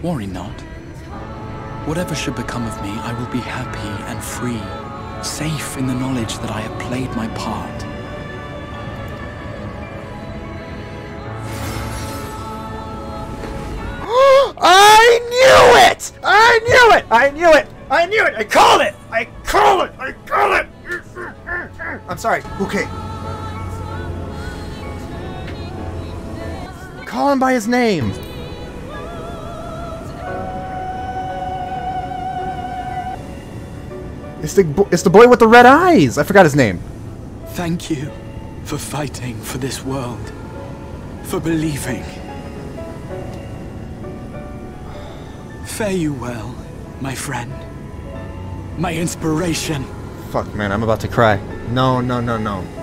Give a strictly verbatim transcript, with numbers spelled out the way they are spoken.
Worry not. Whatever should become of me, I will be happy and free, safe in the knowledge that I have played my part. I knew it! I knew it! I knew it! I knew it! I called it! I called it! I called it! I'm sorry. Okay. Call him by his name. It's the bo it's the boy with the red eyes. I forgot his name. Thank you for fighting for this world, for believing. Fare you well, my friend, my inspiration. Fuck, man, I'm about to cry. No, no, no, no.